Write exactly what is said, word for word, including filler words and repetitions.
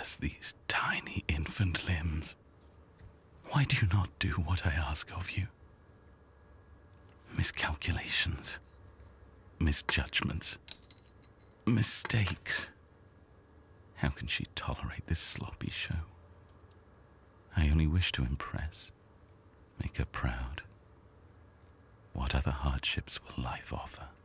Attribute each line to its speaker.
Speaker 1: Curse these tiny infant limbs. Why do you not do what I ask of you? Miscalculations, misjudgments, mistakes. How can she tolerate this sloppy show? I only wish to impress, make her proud. What other hardships will life offer?